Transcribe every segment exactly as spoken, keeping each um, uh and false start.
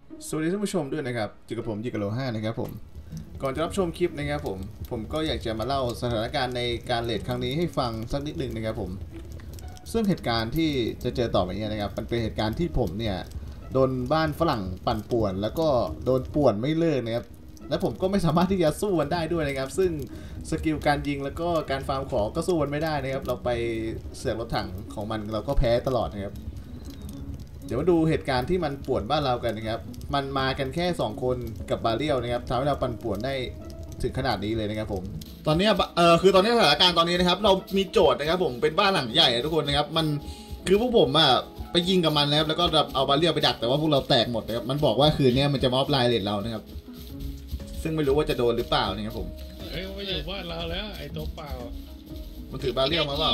สวัสดีท่านผู้ชมด้วยนะครับอยู่กับผมยิกะโลห้านะครับผมก่อนจะรับชมคลิปนะครับผมผมก็อยากจะมาเล่าสถานการณ์ในการเลทครั้งนี้ให้ฟังสักนิดหนึ่งนะครับผมซึ่งเหตุการณ์ที่จะเจอต่อไปนี้นะครับมันเป็นเหตุการณ์ที่ผมเนี่ยโดนบ้านฝรั่งปั่นป่วนแล้วก็โดนป่วนไม่เลิกนะครับและผมก็ไม่สามารถที่จะสู้มันได้ด้วยนะครับซึ่งสกิลการยิงแล้วก็การฟาร์มของก็สู้มันไม่ได้นะครับเราไปเสือกรถถังของมันเราก็แพ้ตลอดนะครับเดี๋ยวมาดูเหตุการณ์ที่มันป่วนบ้านเรากันนะครับมันมากันแค่สองคนกับบาเรียลนะครับทำให้เราปั่นป่วนได้ถึงขนาดนี้เลยนะครับผมตอนนี้เออคือตอนนี้สถานการณ์ตอนนี้นะครับเรามีโจทย์นะครับผมเป็นบ้านหลังใหญ่ทุกคนนะครับมันคือพวกผมอ่ะไปยิงกับมันนะครับแล้วก็เอาบาเรียลไปดักแต่ว่าพวกเราแตกหมดนะครับมันบอกว่าคืนนี้มันจะมาออฟไลน์เลทเรานะครับซึ่งไม่รู้ว่าจะโดนหรือเปล่านะครับผมเฮ้ยมาอยู่บ้านเราแล้วไอ้ตัวเปล่ามันถือบาเรียลมาเปล่า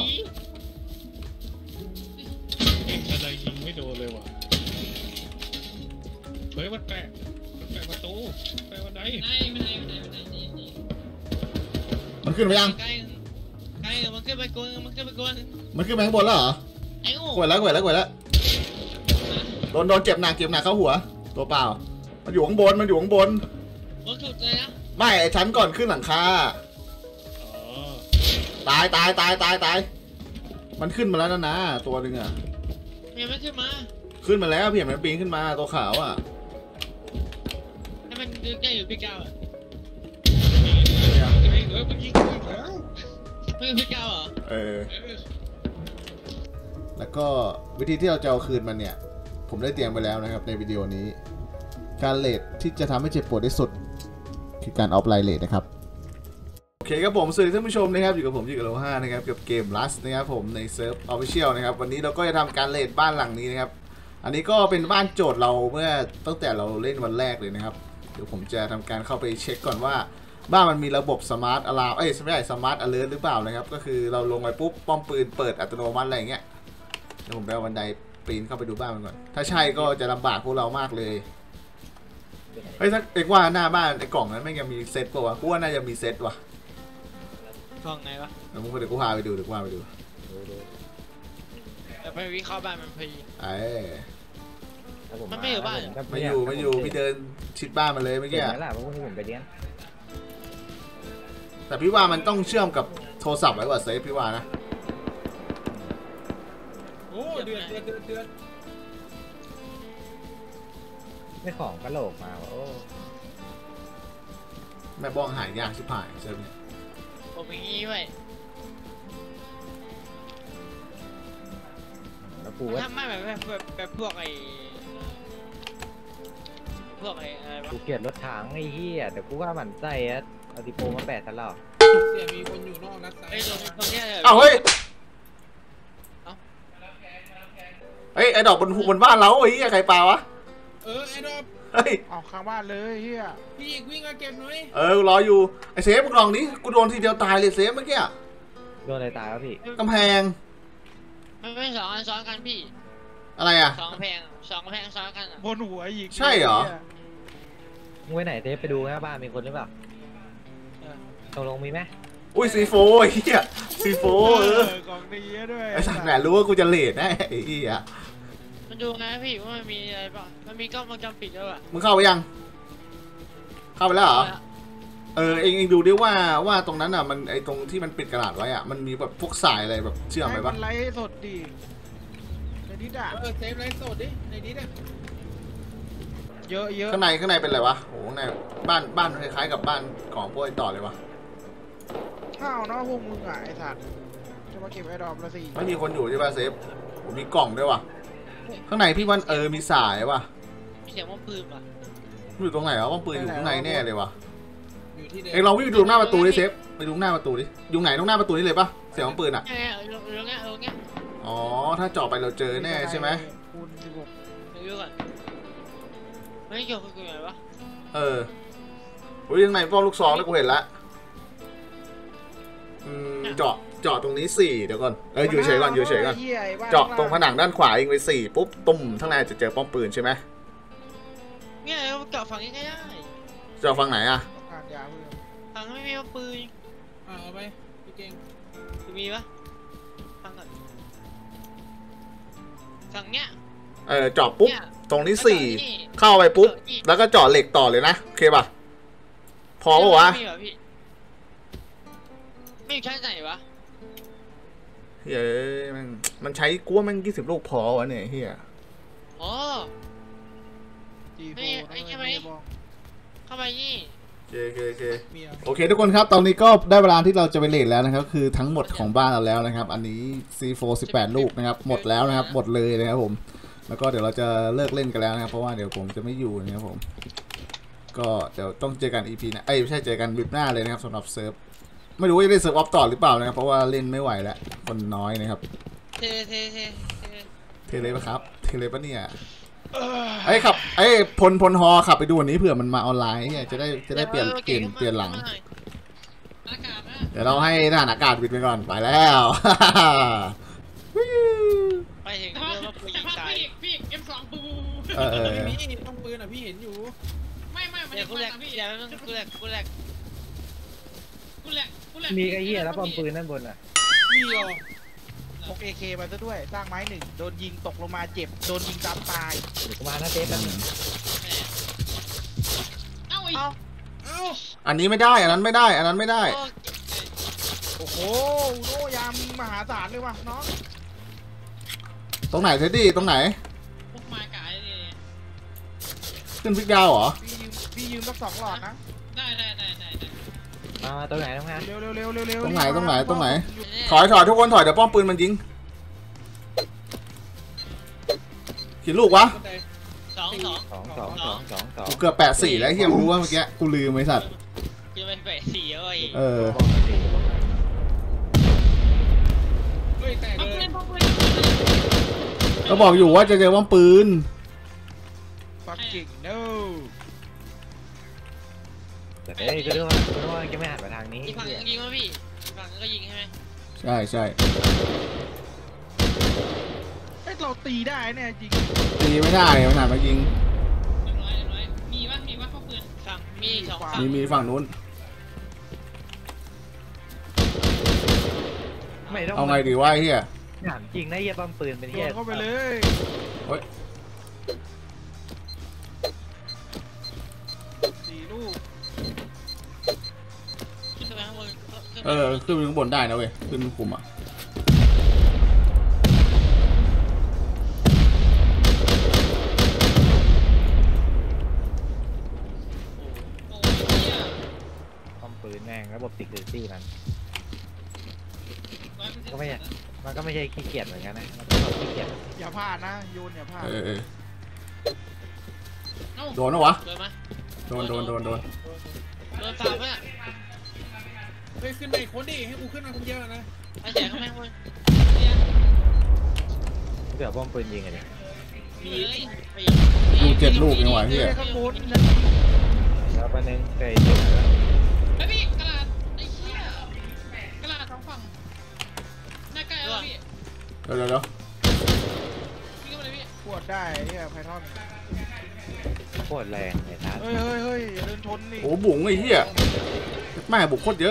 เองอะไรยิงไม่โดนเลยว่ะเฮ้ยมันแปะมันแปะประตูแปะบันไดไม่ไม่ไม่ไม่ไม่นี่นี่มันขึ้นไปยังใกล้ใกล้มันขึ้นไปกวนมันขึ้นไปกวนมันขึ้นไปข้างบนแล้วเหรอไอ้โง่กดแล้วกดแล้วกดแล้วโดนโดนเจ็บหนักเจ็บหนักเข้าหัวตัวเปล่ามันอยู่ข้างบนมันอยู่ข้างบนบนสุดเลยนะไม่ไอ้ชั้นก่อนขึ้นหลังคาตายตายตายตายตายมันขึ้นมาแล้วนะนะตัวนึงอ่ะยังไม่ขึ้นมาขึ้นมาแล้วพี่เห็นมันปีนขึ้นมาตัวขาวอ่ะให้มันดูใกล้อยู่พี่ก้าวอ่ะเฮ้ยเฮ้ยมันยิงอีกแล้วไม่พี่ก้าวเหรอเออแล้วก็วิธีที่เราจะเอาคืนมันเนี่ยผมได้เตรียมไปแล้วนะครับในวิดีโอนี้การเลทที่จะทำให้เจ็บปวดที่สุดคือการออฟไลน์เลทนะครับโอเคครับผมสวัสดีท่านผู้ชมนะครับอยู่กับผมยิกะโลห้านะครับกับเกมลัสนะครับผมในเซิร์ฟออฟฟิเชียลนะครับวันนี้เราก็จะทำการเลทบ้านหลังนี้นะครับอันนี้ก็เป็นบ้านโจทย์เราเมื่อตั้งแต่เราเล่นวันแรกเลยนะครับเดี๋ยวผมจะทำการเข้าไปเช็คก่อนว่าบ้านมันมีระบบสมาร์ทอะลามเอ้ยไม่ใช่สมาร์ทอะเลิร์หรือเปล่านะครับก็คือเราลงไปปุ๊บป้อมปืนเปิดอัตโนมัติอะไรอย่างเงี้ยเดี๋ยวผมไปเอาบันไดปีนเข้าไปดูบ้านมันก่อนถ้าใช่ก็จะลำบากพวกเรามากเลยเฮ้ยถ้าเอกว่าหน้าบ้านไอ้กล่องนั้นไม่ยังมีเซตป่าวะกูว่าน่าจะมีเซตว่ะกล่องไงวะเดี๋ยวมึงเดี๋ยวกูพาไปดูเดี๋ยวกูพาไปดูแต่ไปวิเคราะห์บ้านมันพอดีไอ้มันไม่อยู่บ้านไม่อยู่ไม่อยู่พี่เดินชิดบ้านมันเลยเมื่อกี้แหละเพราะว่าผมไปเลี้ยงแต่พี่ว่ามันต้องเชื่อมกับโทรศัพท์ไว้กว่าเซฟพี่ว่านะโอ้เดือดเดือดเดือดเดือดไม่ของกระโหลกมาโอ้แม่บ้องหายยากชิบหายเซฟเนี่ยผมอย่างนี้ไว้แล้วกูว่าทำไม่แบบแบบแบบพวกไอ้พวกไอ้อะไรวะกูเกลียดรถถังไอ้เหี้ยแต่กูว่ามันใจอะเอาดิโปมาแปะตลอดเสียมีคนอยู่นอกนัดไซไอ้ตรงตรงนี้เลยอ้าวเฮ้ยเฮ้ยไอ้ดอกบนบนบ้านเราไอ้เหี้ยใครปาวะเออไอ้ดอกเฮ้ยออกข้างบ้านเลยเฮียพี่อีกวิ่งมาเก็บหน่อยเออรออยู่ไอ้เซฟมึงลองนี้กูโดนทีเดียวตายเลยเซฟเมื่อกี้โดนอะไรตายวะพี่กำแพงมันเป็นสองอันซ้อนกันพี่อะไรอ่ะสองแพงสองแพงซ้อนกันบนหัวอีกใช่เหรอมึงไว้ไหนเทปไปดูนะบ้านมีคนหรือเปล่าตกลงมีไหมอุ้ยซีโฟไอ้เหี้ยซีโฟเออกองดีด้วยไอ้สัตว์แหนรู้ว่ากูจะเลทแน่ไอ้เหี้ยมันดูไงพี่ว่ามันมีอะไรป่ะมันมีกล้องวงจรปิดด้วยป่ะมึงเข้าไปยังเข้าไปแล้วเหรอเออเองเองดูดิว่าว่าตรงนั้นอ่ะมันไอตรงที่มันปิดกระดาษไว้อ่ะมันมีแบบพวกสายอะไรแบบเชื่อมไหมปะมันไลฟ์สดดิในดิด่ะเออเซฟไลฟ์สดดิในดิด่ะเยอะเยอะข้างในข้างในเป็นอะไรวะโอ้ข้างในบ้านบ้านคล้ายๆกับบ้านของพวกไอต่อเลยวะข้าวเนาะพวกมึงอ่ะไอสัตว์จะมาเก็บไอดอมละสิไม่มีคนอยู่ใช่ป่ะเซฟผมมีกล่องด้วยวะข้างในพี่วันเออมีสายวะมีเสียงว่าปืนป่ะอยู่ตรงไหนวะว่าปืนอยู่ข้างในแน่เลยวะเอ็งลองวิ่งไปดูหน้าประตูดิเซฟไปดูหน้าประตูดิอยู่ไหนตรงหน้าประตูนี่เลยปะเสียงปืนอ่ะเออเออเออเออเงี้ยอ๋อถ้าเจาะไปเราเจอแน่ใช่ไหมเยอะก่อนไม่เกี่ยวกับกูไหนวะเออโอ้ยยังไงป้อมลูกซองแล้วกูเห็นละเจาะเจาะตรงนี้สี่เดี๋ยวก่อนเอออยู่เฉยก่อนอยู่เฉยก่อนเจาะตรงผนังด้านขวาเองไปสี่ปุ๊บตุ้มข้างในจะเจอป้อมปืนใช่ไหมเนี่ยเจาะฝั่งนี้ก็ได้เจาะฝั่งไหนอะฝั่งไม่มีปืนเอาไปพี่เก่งมีปะฝั่งก่อนฝั่งเนี้ยเออเจาะปุ๊บตรงที่สี่เข้าไปปุ๊บแล้วก็เจาะเหล็กต่อเลยนะโอเคป่ะพอปะวะไม่ใช่ไหนวะเฮ้ยมันมันใช้กลัวมันยี่สิบลูกพอวะเนี่ยเฮียอ๋อจีโฟไอ้ใช่ไหม เข้าไปนี่โอเคโอเคโอเคโอเคทุกคนครับตอนนี้ก็ได้เวลาที่เราจะไปเลทแล้วนะครับคือทั้งหมดของบ้านเราแล้วนะครับอันนี้ ซี โฟร์ สิบแปด ลูกนะครับหมดแล้วนะครับหมดเลยนะครับผมแล้วก็เดี๋ยวเราจะเลิกเล่นกันแล้วนะครับเพราะว่าเดี๋ยวผมจะไม่อยู่นะครับผมก็เดี๋ยวต้องเจอกัน อี พี นะเอ้ยไม่ใช่เจอกันวิปหน้าเลยนะครับสำหรับเซิร์ฟไม่รู้ว่าจะได้เซิร์ฟออฟต่อหรือเปล่านะครับเพราะว่าเล่นไม่ไหวแล้วคนน้อยนะครับเทเทเทเทเทเลปะครับเทเลปะเนี่ยไอ้ขับไอ้พลพลฮอขับไปดูวันนี้เผื่อมันมาออนไลน์เนี่ยจะได้จะได้เปลี่ยนเปลี่ยนเปลี่ยนหลังเดี๋ยวเราให้ทหารอากาศบินไปก่อนไปแล้วไปถึงเรื่องว่าปืนยิงตายพี่เอ็มสองปูเออเออไม่มีต้องปืนอ่ะพี่เห็นอยู่ไม่ไม่มันเดี๋ยวกูแหลกพี่เดี๋ยวมึงกูแหลกกูแหลกกูแหละกูแหละมีไอ้เหี้ยแล้วปอมปืนด้านบนอ่ะมีเหรอพก เอ เค มาซะด้วยสร้างไม้หนึ่งโดนยิงตกลงมาเจ็บโดนยิงซ้ำตายเดี๋ยวกูมานะเทปแป๊บนึงเอ้าไอ้เอ้าเอ้าอันนี้ไม่ได้อันนั้นไม่ได้อันนั้นไม่ได้โอ้โหโนยามมหาศาลเลยว่ะน้องตรงไหนเทดดี้ตรงไหนพวกมากายเลยขึ้นพิกดาวเหรอพี่ยืมพี่ยืมสักสองหลอดนะได้ได้ได้ได้ได้มามาตัวไหนต้องงานเร็วเร็วเร็วเร็วเร็วตรงไหนตรงไหนตรงไหน ถอยถอยทุกคนถอยเดี๋ยวป้อมปืนมันยิงกี่ลูกวะสองสองสองสองสองสองสองกูเกือบแปดสี่แล้วเฮียมึงรู้ว่าเมื่อกี้กูลืมไอ้สัตว์จะเป็นแปดสี่แล้วไอ้เออเฮ้ยแตกเอาเลปืยนเอาปืนก็บอกอยู่ว่าจะเจอป้อมปืนฟักกิ่งโนแต่เอ้ยก็ด้วยว่าก็ด้วยว่าจะไม่หันมาทางนี้อีกฝั่งยิงมั้ยพี่อีกฝั่งก็ยิงใช่ไหมใช่ใช่เอ้ยเราตีได้เนี่ยจริงตีไม่ได้มันหันมายิงเรียบร้อยเรียบร้อยมีวะมีวะพวกปืนฝั่งมีสองฝั่งมีมีฝั่งนู้นไม่ต้องเอาไงดีวะไอ้เฮียถามจริงนะเหี้ยปอมปืนเป็นโดเหี้ยนเข้าไปเลยเฮ้ยสี่ลูกขึ้นไปข้างบนเออขึ้นไปข้างบนได้นะเว้ยขึ้นกลุ่มอ่ะโอ้ยเหี้ยปอมปืนแม่งระบบ security มันร้อยเปอร์เซ็นต์ก็ไม่ใช่มันก็ไม่ใช่ขี้เกียจเหมือนกันนะมันก็แบบขี้เกียจอย่าพลาดนะโยนอย่าพลาดเออเออเอ้าโดนปะวะโดนไหมโดนโดนโดนโดนโดนฝั่งมั้ยเฮ้ยขึ้นไปอีกคนดิให้กูขึ้นมาคนเดียวนะไอ้แจกข้างบนเดี๋ยวปอมปืนยิงอะดิมีไปลูกเจ็ดลูกยังไหวเฮียข้างบนแล้วประเด็นเคยเจอแล้วไอ้พี่กระดาษไอ้เหี้ยกระดาษสองฝั่งหน้าใกล้แล้วพี่เดี๋ยวเดี๋ยวเดี๋ยวพี่ก็มาเลยพี่ปวดได้เนี่ยไพทอนโคตรแรงเลยครับเฮ้ยเฮ้ยเฮ้ยอย่าเดินชนนี่โอ้บุ๋งไอ้เฮียแม่บุกโคตรเยอะ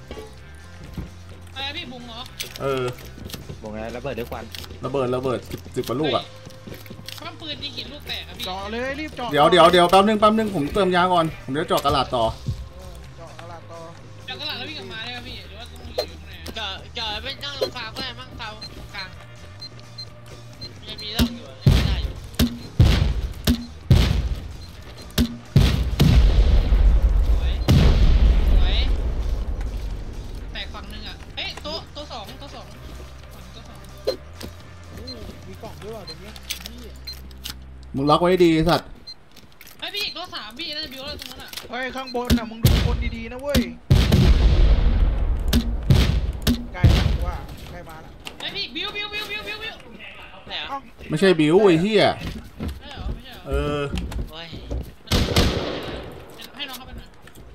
อะไรพี่บุ้งเหรอเออบอกไงระเบิดด้วยควันระเบิดระเบิดสิบสิบกว่าลูกอ่ะปั้มปืนยิงกี่ลูกแตกอะพี่เจาะเลยรีบเจาะเดี๋ยวเดี๋ยวเดี๋ยวแป๊บนึงแป๊บนึงผมเติมยาก่อนผมจะเจาะกระดาษต่อเออเจาะตลาดต่อจากตลาดแล้ววิ่งกลับมาได้ครับพี่หรือว่าต้องอยู่ข้างในอะเจาะเจาะไปนั่งลงฟาร์มก็ได้มั่งฟาร์มกลางยังมีร่องอยู่ยังไม่ได้อยู่สวยสวยแตกฝั่งหนึงอะเอ๊ะโต๊ะโต๊ะสองโต๊ะสองฝั่งโต๊ะสองมีกล่องด้วยว่ะตรงนี้นี่มึงล็อกไว้ให้ดีไอ้สัตว์ไอ้ยพี่โต๊ะสามพี่น่าจะบิวแล้วตรงนั้นอะเฮ้ยข้างบนน่ะมึงดูคนดีๆนะเว้ยใกล้แล้วว่าใกล้มาแล้วไอ้ยพี่บิวบิวบิวบิวบิวบิวไหนอ่ะเอ้าไม่ใช่บิวไอ้เฮียใช่เหรอไม่ใช่เหรอเออโอ้ยให้น้องเข้าไปหน่อย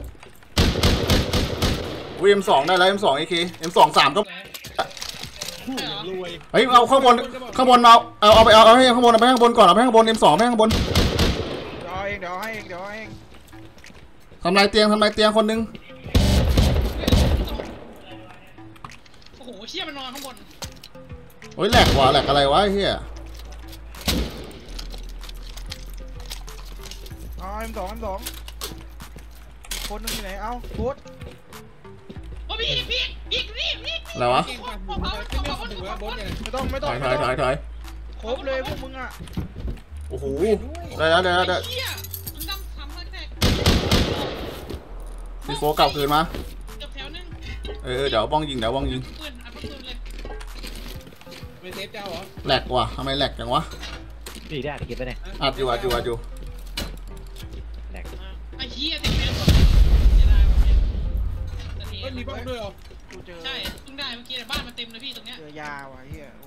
วีเอ็มสองได้แล้วเอ็มสองเอเคเอ็มสองสามก็ใช่เหรอเฮ้ยเอาข้างบนข้างบนเอาเอาเอาไปเอาเอาให้ข้างบนเอาไปข้างบนก่อนเอาไปข้างบนเอ็มสองไปข้างบนเดี๋ยวเอาเองเดี๋ยวให้เองเดี๋ยวให้เองทำลายเตียงทำลายเตียงคนหนึงโอ้โหเชี่ยมันนอนข้างบนโอ้ยแหลกว่ะแหลกอะไรวะไอ้เฮียอ๋อเอ็มสองเอ็มสองคนนึงที่ไหนเอ้าโค้ดโอ้พี่พี่พี่พี่พี่อะไรวะผมเขาผมเขาผมเขาผมไม่ต้องไม่ถต้องอยถอยถอยถอยครบเลยพวกมึงอ่ะโอ้โหได้แล้วได้แล้วได้เฮียมันดำทำแรกซีโฟกลับคืนมาเกือบแถวนึงเออเดี๋ยวบ้องยิงเดี๋ยวบ้องยิงปืนอัดปืนเลยเป็นเซฟเจ้าเหรอแหลกว่ะทำไมแหลกจังวะพี่ได้คิดไปเนี่ยอัดอยู่อัดอยู่อัดอยู่แหลกไอ้เฮียติดแมสก่อนจะได้วันนี้นาทีไม่มีบ้างด้วยเหรอกูเจอใช่เพิ่งได้เมื่อกี้แต่บ้านมันเต็มเลยพี่ตรงเนี้ยเจอยาว่ะเฮีย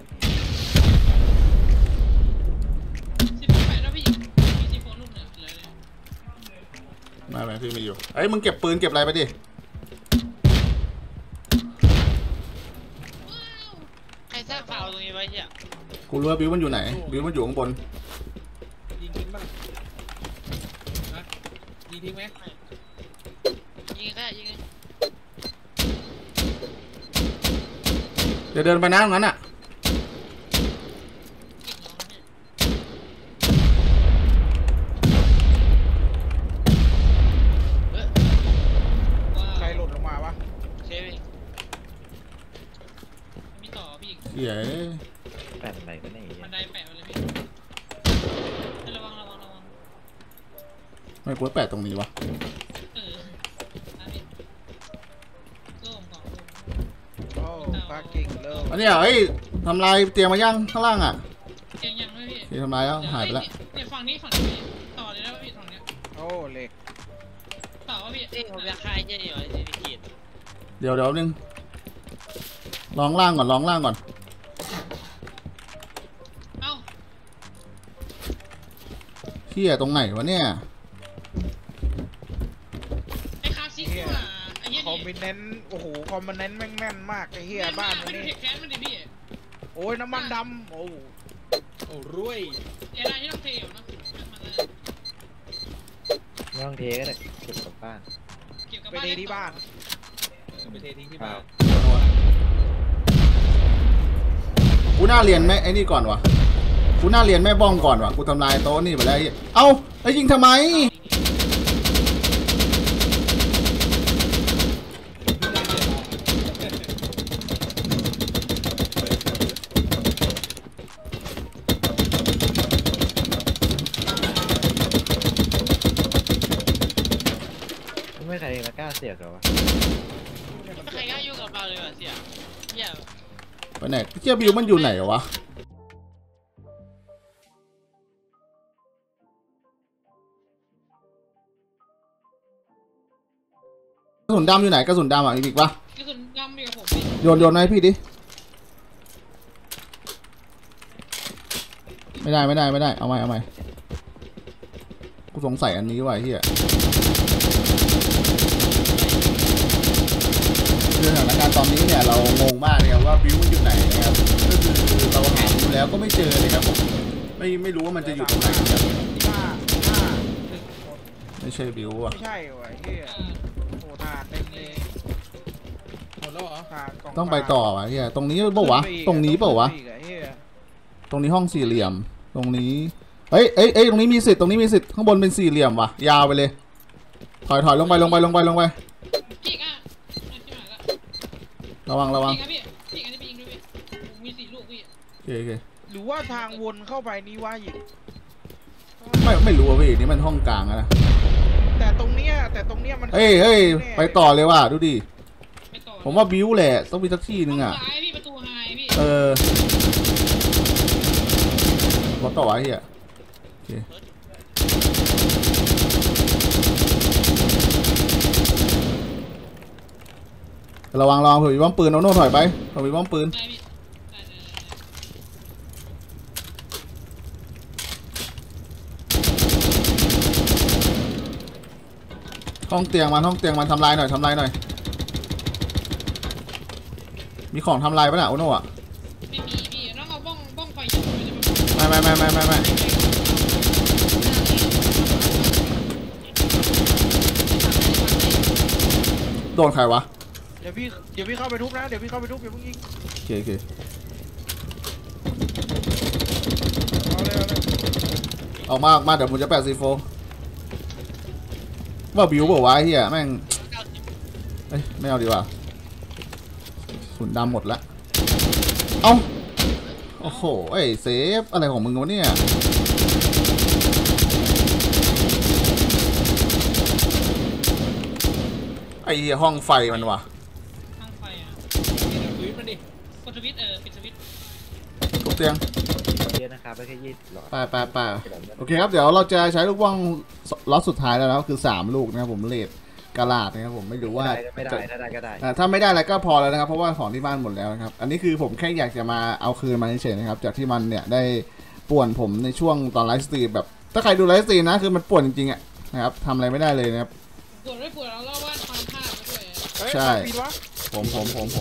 สิบแปดแล้วพี่มีสิบโฟนลูกเนี่ยเลยเลยไม่ไม่พี่ไม่อยู่เอ้ยมึงเก็บปืนเก็บอะไรไปดิใครสร้างเผาตรงนี้ไว้เหี้ยกูรู้ว่าบิวมันอยู่ไหนบิวมันอยู่ข้างบนยิงทิ้งบ้างนะยิงทิ้งไหมยิงแค่ยิงไงเดี๋ยวเดินไปนะตรงนั้นอ่ะใครหล่นลงมาวะเซฟเองมีต่อพี่เหี้ยแปดอะไรกันเนี่ยบันไดแปะเลยพี่ระวังระวังระวังไม่กูแปะตรงนี้วะเออนะพี่โล่งก่อนโอ้ปากิ่งเริ่มอันเนี้ยเอ้ยทำลายเตียงมายังข้างล่างอ่ะเตียงยังด้วยพี่ที่ทำลายแล้วหายไปแล้วเนี่ยฝั่งนี้ฝั่งนี้ต่อเลยได้ป่ะพี่ฝั่งเนี้ยโอ้เหล็กต่อป่ะพี่นี่ผมอยากคายเยอะอยู่ไอ้ที่ขีดเดี๋ยวเดี๋ยวนึงลองล่างก่อนลองล่างก่อนเอ้าเหี้ยตรงไหนวะเนี่ยไอ้คาซิกว่าไอ้เหี้ยคอมนี่บิเนนต์โอ้โหคอมบิเนนต์แม่งแม่นมากไอ้เฮียบ้านมันนี่เผ็ดแค้นมันดิพี่โอ้ยน้ำมันดำโอ้โอ้รวยเอไลที่ต้องเทอยู่นะมันเลยไม่ต้องเทก็ได้เก็บกลับบ้านเกี่ยวกับไปบ้านเทที่บ้านไปเททิ้งที่บ้านกูน่าเรียนแม่ไอ้นี่ก่อนวะกูน่าเรียนแม่บ้องก่อนวะกูทำลายโต๊ะนี่ไปแล้วไอ้เอ้าไอ้ยิงทำไมไม่ใครมากล้าเสียกหรอวะไม่ใครกล้ายุ่งกับเราเลยว่ะเสี่ยเหี้ยไปไหนเจ้าบิวมันอยู่ไหนวะกระสุนดำอยู่ไหนกระสุนดำอ่ะมีอีกปะกระสุนดำมีกับผมพี่โยนโยนให้พี่ดิไม่ได้ไม่ได้ไม่ได้เอาใหม่เอาใหม่กูสงสัยอันนี้ว่ะเฮียคือสถานการณ์ตอนนี้เนี่ยเรางงมากเลยครับว่าบิวมันอยู่ไหนนะครับก็คือเราหาดูแล้วก็ไม่เจอเลยครับผมไม่ไม่รู้ว่ามันจะอยู่ตรงไหนครับห้าห้าหนึ่งคนไม่ใช่บิวอ่ะไม่ใช่ว่ะเฮียโอ้ทานเต็มเลยหมดแล้วเหรอทานกล่องต้องไปต่อวะเฮียตรงนี้เปล่าวะตรงนี้เปล่าวะขึ้นไปอีกอเหี้ยตรงนี้ห้องสี่เหลี่ยม ตรงนี้เอ้ยเอ้ยเอ้ยตรงนี้มีสิทธิ์ตรงนี้มีสิทธิ์ข้างบนเป็นสี่เหลี่ยมว่ะยาวไปเลยถอยถอยลงไปลงไปลงไปลงไปพี่อ่ะที่ไหนละระวังระวังพี่ครับพี่พี่อันนี้พี่ยิงด้วยพี่มีสี่ลูกพี่โอเคโอเคหรือว่าทางวนเข้าไปนี้ว่าอีกไม่ไม่รู้อ่ะพี่นี่มันห้องกลางอะนะแต่ตรงเนี้ยแต่ตรงเนี้ยมันเฮ้ยเฮ้ยไปต่อเลยว่ะดูดิไปต่อผมว่าบิวแหละต้องมีสักที่นึงอ่ะซ้ายพี่ประตูไฮพี่เออขอต่อไอ้เหี้ยโอเคระวังระวังเผื่อมีบ้องปืนโน่นโน่นถอยไปเผื่อมีบ้องปืนได้พี่ได้ได้ห้องเตียงมันห้องเตียงมันทำลายหน่อยทำลายหน่อยมีของทำลายปะน่ะโอโน่อะไม่มีพี่ต้องเอาบ้องบ้องไฟยิงไปเลยไม่ไม่ไม่ไม่ไม่ไม่โดนใครวะเดี๋ยวพี่เดี๋ยวพี่เข้าไปทุบนะเดี๋ยวพี่เข้าไปทุบอย่าเพิ่งยิงโอเคโอเคเอาเลยเอาเลยออกมาออกมาเดี๋ยวผมจะแปะซีโฟว่าบิวบอกว่าเฮียแม่งเก้าสิบเอ้ยไม่เอาดีกว่าสุนดำหมดละเอ้าโอ้โหไอ้เซฟอะไรของมึงวะเนี่ยไอ้เหี้ยห้องไฟมันวะห้องไฟอ่ะสวิตช์มันดิกดสวิตช์เออปิดสวิตช์ทุกเตียงเยอะนะครับไม่แค่ยี่สิบหลอดไปไปไปโอเคครับเดี๋ยวเราจะใช้ลูกว่างล็อตสุดท้ายแล้วนะคือสามลูกนะครับผมเลดกาลาดนะครับผมไม่รู้ว่าไม่ได้ถ้าได้ก็ได้อ่าถ้าไม่ได้อะไรก็พอแล้วนะครับเพราะว่าของที่บ้านหมดแล้วนะครับอันนี้คือผมแค่อยากจะมาเอาคืนมาเฉยๆนะครับจากที่มันเนี่ยได้ป่วนผมในช่วงตอนไลฟ์สตรีมแบบถ้าใครดูไลฟ์สตรีมนะคือมันป่วนจริงๆอ่ะนะครับทำอะไรไม่ได้เลยนะครับปวดไม่ปวดเราเล่าว่าความพลาดไปด้วยเฮ้ยใช่ปีนวะผมผมผมผม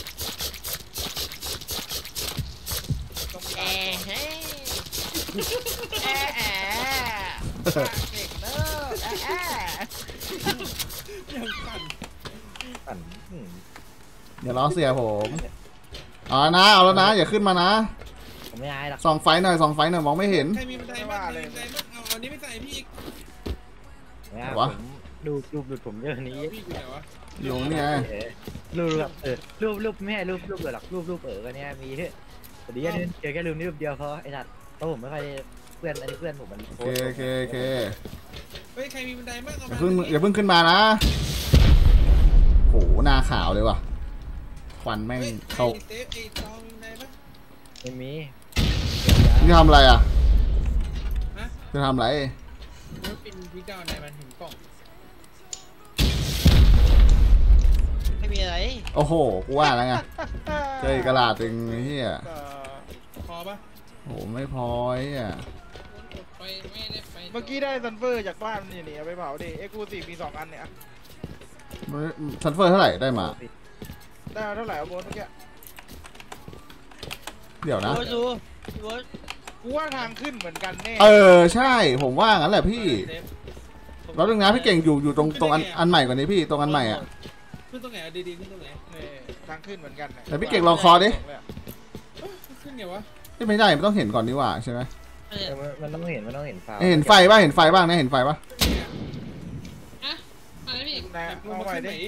ต้องแอการร์เฮ้ยแอร์แอร์เก่งเนอะแอร์แอร์ยังสั่นปั่นอืมอย่าล้อเสียผมเอานะเอาแล้วนะอย่าขึ้นมานะผมไม่อายหรอกส่องไฟหน่อยส่องไฟหน่อยมองไม่เห็นใครมีบันไดบ้างมีบันไดบ้างเอาอันนี้ไม่ใส่พี่อีกไม่อายวะผมดูรูปหลุดผมเยอะนี้เอาพี่อยู่ไหนวะอยู่นี่ไงเออรูปแบบเออรูปรูปไม่ใช่รูปรูปเออหรอกรูปรูปเออกันเนี้ยมีแต่ดีอันนี้เจอแค่รูปนี้รูปเดียวเพราะไอ้สัตว์เพราะผมไม่ค่อยเพื่อนอันนี้เพื่อนผมมันโอเคโอเคโอเคเฮ้ยใครมีบันไดบ้างเอาอย่ามาเพิ่งอย่าเพิ่งขึ้นมานะโหหน้าขาวเลยว่ะควันแม่งเฮ้ยเข้าไอ้เซฟไอ้ตองมีบันไดบ้างไม่มีนี่ทำอะไรอ่ะฮะจะทำอะไรมันเป็นพี่เจ้าไหนมันถึงกล่องไม่มีอะไรโอ้โหกูว่าแล้วไงเจออีกกระดาษหนึ่งไอ้เฮียเอ่อพอปะโหไม่พอไอ้เฮียไปไม่ได้ไปเมื่อกี้ได้ซันเฟอร์จากบ้านนี่นี่เอาไปเผาดิเอ็กซ์คลูซีฟมีสองอันเนี่ยซันเฟอร์เท่าไหร่ได้มาได้มาเท่าไหร่เอาโบนเมื่อกี้เดี๋ยวนะโอ้ดูพี่โบ๊ทกูว่าทางขึ้นเหมือนกันแน่เออใช่ผมว่างั้นแหละพี่เซฟแล้วนึงนะพี่เก่งอยู่อยู่ตรงตรงอันอันใหม่กว่านี้พี่ตรงอันใหม่อ่ะขึ้นตรงไหนเอาดีๆขึ้นตรงไหนนี่ทางขึ้นเหมือนกันน่ะแต่พี่เก่งลองคอดิเอ้ยขึ้นไงวะไม่ไม่ได้มันต้องเห็นก่อนนี่หว่าใช่ไหมเออเออมันมันต้องเห็นมันต้องเห็นฟ้าเห็นไฟบ้างเห็นไฟบ้างนะเห็นไฟป่ะอะอะไรพี่ไหนเอาไปดิ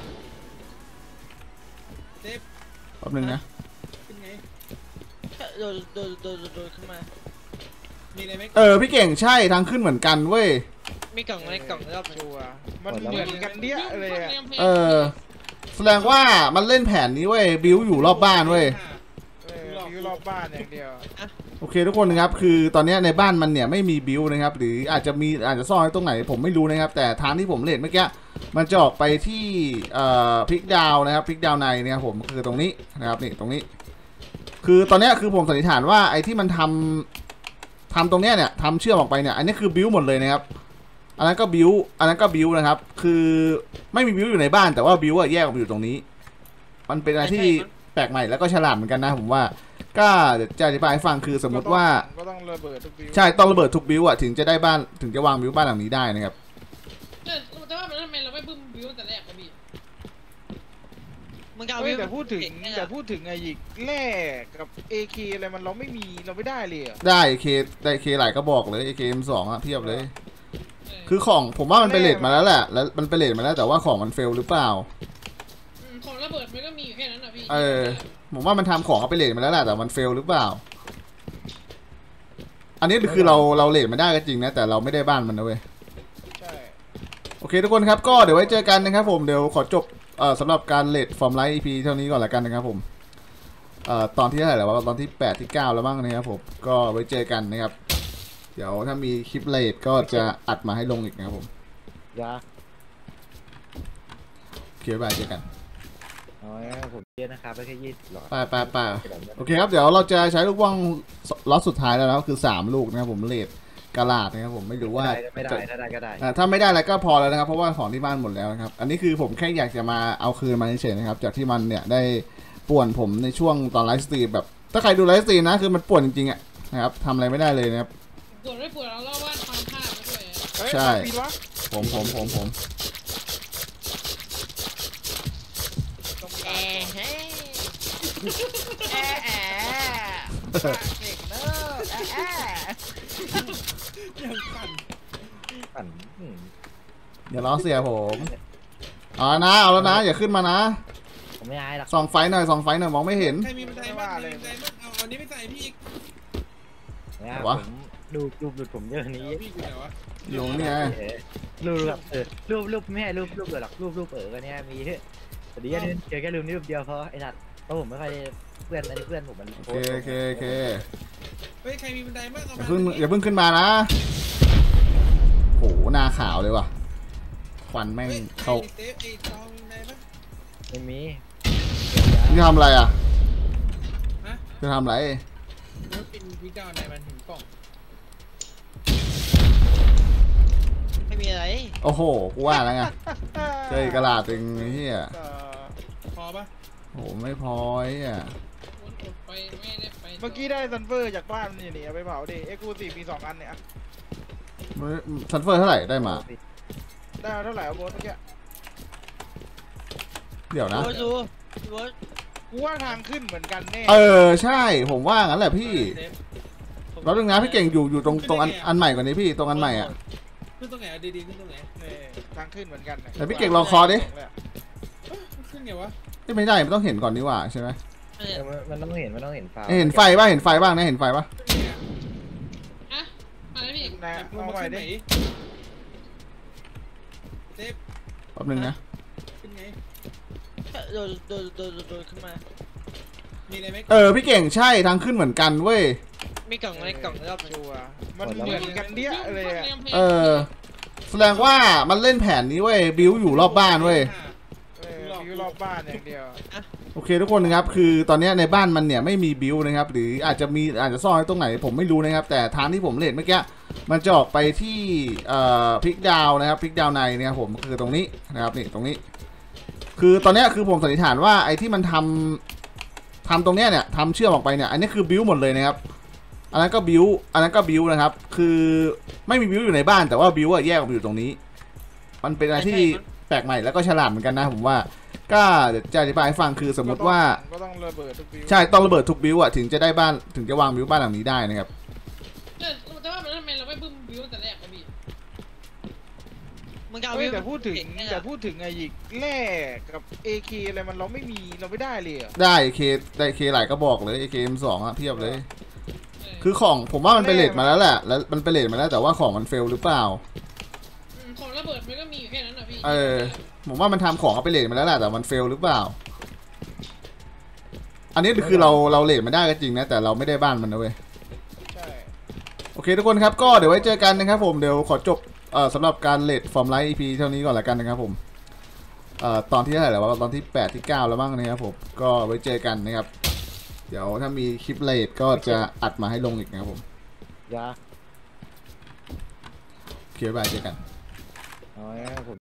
เซฟแป๊บนึงนะขึ้นไงโดนโดนโดนโดนขึ้นมามีอะไรไหมเออพี่เก่งใช่ทางขึ้นเหมือนกันเว้ยมีกล่องในกล่องรอบชัวร์มันเหมือนกันเดี้ยเลยอะเออแสดงว่ามันเล่นแผนนี้เว้ยบิวอยู่รอบบ้านเว้ยเออวิวรอบบ้านอย่างเดียวโอเคทุกคนนะครับคือตอนนี้ในบ้านมันเนี่ยไม่มีบิวนะครับหรืออาจจะมีอาจจะซ่อนไว้ตรงไหนผมไม่รู้นะครับแต่ทางที่ผมเล่นเมื่อกี้มันจะออกไปที่เอ่อพิกดาวนะครับพิกดาวในนะครับผมคือตรงนี้นะครับนี่ตรงนี้ คือตอนนี้คือผมสันนิษฐานว่าไอ้ที่มันทำทำตรงเนี้ยเนี่ยทำเชื่อมออกไปเนี่ยอันนี้คือบิวหมดเลยนะครับอันนั้นก็บิวอันนั้นก็บิวนะครับคือไม่มีบิวอยู่ในบ้านแต่ว่าบิวอะแยกออกมาอยู่ตรงนี้ มันเป็นอะไรที่แปลกใหม่แล้วก็ฉลาดเหมือนกันนะผมว่าก็เดี๋ยวจะอธิบายให้ฟังคือสมมติว่าก็ต้องระเบิดทุกวิวใช่ต้องระเบิดทุกบิวอะถึงจะได้บ้านถึงจะวางบิวบ้านหลังนี้ได้นะครับแต่แต่ว่ามันทำไมเราไม่บึ้มบิวตั้งแต่แรกวะพี่มึงจะเอาเฮ้ยวิวแต่พูดถึงเก่เนี่ยแต่พูดถึงไอ้ยิกแร่กับ เอ เค อะไรมันเราไม่มีเราไม่ได้เลยอะได้เคได้เคหลายก็บอกเลยเคเอ็มสองอะเพียบเลยเออคือของผมว่ามันไปเลทมาแล้วแหละแล้วมันไปเลทมาแล้วแต่ว่าของมันเฟลหรือเปล่ามของระเบิดมันก็มีอยู่แค่นั้นนะพี่เออ ผมว่ามันทำของเอาไปเลทมาแล้วแหละแต่มันเฟลหรือเปล่า อันนี้คือเราเราเลทมาได้ก็จริงนะแต่เราไม่ได้บ้านมันนะเว้ยใช่โอเคทุกคนครับก็เดี๋ยวไว้เจอกันนะครับผมเดี๋ยวขอจบเอ่อสำหรับการเลทฟอร์มไลท์ อี พี เท่านี้ก่อนละกันนะครับผมเอ่อตอนที่เท่าไหร่แล้ววะตอนที่แปดที่เก้าแล้วมั้งนะครับผมก็ไว้เจอกันนะครับเดี๋ยวถ้ามีคลิปเลทก็จะอัดมาให้ลงอีกนะครับผมยาโอเคบายเจอกันอ๋อผมเยอะนะครับไม่แค่ยี่สิบหลอดไปไปไปโอเคครับเดี๋ยวเราจะใช้ลูกว่างล็อตสุดท้ายแล้วนะคือสามลูกนะครับผมเลทกาลาดนะครับผมไม่รู้ว่าไม่ได้จะถ้าได้ก็ได้อ่าถ้าไม่ได้อะไรก็พอแล้วนะครับเพราะว่าของที่บ้านหมดแล้วนะครับอันนี้คือผมแค่อยากจะมาเอาคืนมาเฉยๆนะครับจากที่มันเนี่ยได้ป่วนผมในช่วงตอนไลฟ์สตรีมแบบถ้าใครดูไลฟ์สตรีมนะคือมันป่วนจริงๆอ่ะนะครับทำอะไรไม่ได้เลยนะครับปวดไม่ปวดเราเล่าว่าความพลาดไปด้วยเฮ้ยใช่ปีนวะผมผมผมผมต้องแอการร์เฮ้ยแอร์แอร์เก่งเนอะแอร์แอร์ยังสั่นปั่นอืมอย่าล้อเสียผมเอาแล้วนะเอาแล้วนะอย่าขึ้นมานะผมไม่อายหรอกส่องไฟหน่อยส่องไฟหน่อยมองไม่เห็นใครมีบันไดบ้างใครมีบันไดบ้างเอาอันนี้ไปใส่พี่อีกนะวะผมดูรูปหลุดผมเยอะนี้เอาพี่อยู่ไหนวะอยู่นี่ไงเออรูปแบบเออรูปรูปไม่ใช่รูปรูปเออหรอกรูปรูปเออกันเนี้ยมีเฮ้ยแต่ดีอันนี้เจอแค่รูปนี้รูปเดียวพอไอ้สัตว์เพราะผมไม่ค่อยเพื่อนอันนี้เพื่อนผมมันโอเคโอเคโอเคเฮ้ยใครมีบันไดบ้างเอาอย่ามาเพิ่งอย่าเพิ่งขึ้นมานะโหหน้าขาวเลยว่ะควันแม่งฮ้ยเข้าไอ้เซฟไอ้ตองมีบันไดบ้างไม่มีนี่ทำอะไรอ่ะฮะจะทำอะไรมันเป็นวิจารณ์ในมันถึงกล่องไม่มีอะไรโอ้โหกูว่าแล้วไงเจอกระลาดตึงไอ้เหี้ยเอ่อพอปะโหไม่พอไอ้อ่ะวนกดไปไม่ได้ไปเมื่อกี้ได้ซันเฟอร์จากบ้านนี่นี่เอาไปเผาดิเอ็กซ์คลูซีฟมีสองอันเนี่ยอะซันเฟอร์เท่าไหร่ได้มาได้เท่าไหร่เอาโบสเมื่อกี้เดี๋ยวนะโบดูโบกูว่าทางขึ้นเหมือนกันแน่เออใช่ผมว่างั้นแหละพี่เซฟรอบนึงนะพี่เก่งอยู่อยู่ตรงตรงอันอันใหม่กว่านี้พี่ตรงอันใหม่อ่ะขึ้นตรงไหนอะดีๆขึ้นตรงไหนนี่ทางขึ้นเหมือนกันน่ะแต่พี่เก่งลองคอดิเอ้ยขึ้นไงวะเอ้ยไม่ได้มันต้องเห็นก่อนนี่หว่าใช่ไหมเออมันมันต้องเห็นมันต้องเห็นฟ้าเอ้ยเห็นไฟป่ะเห็นไฟบ้างนะเห็นไฟป่ะขึ้นไงอะอะอะไรพี่นายเอาไว้ดิเซฟแป๊บนึงนะขึ้นไงโดนโดนโดนโดนขึ้นมามีอะไรไหมเออพี่เก่งใช่ทางขึ้นเหมือนกันเว้ยมีกล่องในกล่องรอบชัวร์มันเหมือนกันเดี้ยเลยอะเออแสดงว่ามันเล่นแผนนี้เว้ยบิวอยู่รอบบ้านเว้ยเออวิวรอบบ้านอย่างเดียวโอเคทุกคนนะครับคือตอนเนี้ยในบ้านมันเนี่ยไม่มีบิวนะครับหรืออาจจะมีอาจจะซ่อนไว้ตรงไหนผมไม่รู้นะครับแต่ทางที่ผมเล่นเมื่อกี้มันจะออกไปที่เอ่อพลิกดาวนะครับพลิกดาวในเนี่ยครับผมคือตรงนี้นะครับนี่ตรงนี้ คือตอนเนี้ยคือผมสันนิษฐานว่าไอ้ที่มันทำทำตรงเนี้ยเนี่ยทำเชื่อมออกไปเนี่ยอันนี้คือบิวหมดเลยนะครับอันนั้นก็บิวอันนั้นก็บิวนะครับคือไม่มีบิวอยู่ในบ้านแต่ว่าบิวอะแยกออกมาอยู่ตรงนี้ มันเป็นอะไรที่แปลกใหม่แล้วก็ฉลาดเหมือนกันนะผมว่าก็เดี๋ยวจะอธิบายให้ฟังคือสมมติว่าก็ต้องระเบิดทุกวิวใช่ต้องระเบิดทุกบิวอะถึงจะได้บ้านถึงจะวางบิวบ้านหลังนี้ได้นะครับเออแต่ว่ามันทำไมเราไม่บึ้มบิวแต่แรกวะพี่มึงจะเอาเฮ้วิยว แต่พูดถึงเก่ไงแต่อะพูดถึงไอ้หยิกแร่กับ เอ เค อะไรมันเราไม่มีเราไม่ได้เลยอะได้เคได้เคหลายก็บอกเลยเคเอ็มสองอะเพียบเลยเออคือของผมว่ามันเป็นเลทมาแล้วแหละแล้วมันเป็นเลทมาแล้วแต่ว่าของมันเฟลหรือเปล่ามของระเบิดมันก็มีอยู่แค่นั้นนะพี่เออ ผมว่ามันทำของเอาไปเลทมาแล้วแหละแต่มันเฟลหรือเปล่า อันนี้คือเราเราเลทมาได้ก็จริงนะแต่เราไม่ได้บ้านมันนะเว้ยใช่โอเคทุกคนครับก็เดี๋ยวไว้เจอกันนะครับผมเดี๋ยวขอจบเอ่อสำหรับการเลทฟอร์มไลท์ อี พี เท่านี้ก่อนละกันนะครับผมเอ่อตอนที่เท่าไหร่แล้ววะตอนที่แปดที่เก้าแล้วบ้างนะครับผมก็ไว้เจอกันนะครับ เดี๋ยวถ้ามีคลิปเลทก็จะอัดมาให้ลงอีกนะครับผมยาโอเคบ๊ายบายเจอกันเอาไว้ผม